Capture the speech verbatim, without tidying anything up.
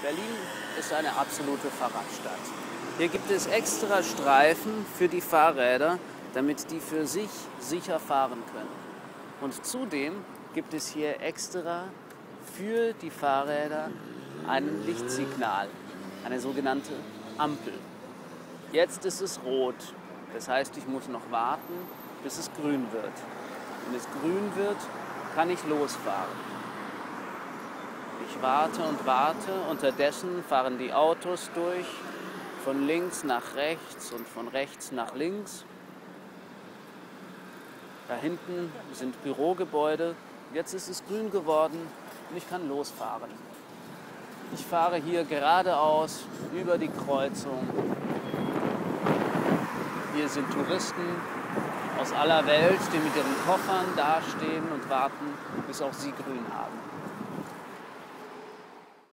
Berlin ist eine absolute Fahrradstadt. Hier gibt es extra Streifen für die Fahrräder, damit die für sich sicher fahren können. Und zudem gibt es hier extra für die Fahrräder ein Lichtsignal, eine sogenannte Ampel. Jetzt ist es rot, das heißt, ich muss noch warten, bis es grün wird. Wenn es grün wird, kann ich losfahren. Ich warte und warte, unterdessen fahren die Autos durch, von links nach rechts und von rechts nach links. Da hinten sind Bürogebäude, jetzt ist es grün geworden und ich kann losfahren. Ich fahre hier geradeaus über die Kreuzung. Hier sind Touristen aus aller Welt, die mit ihren Koffern dastehen und warten, bis auch sie grün haben.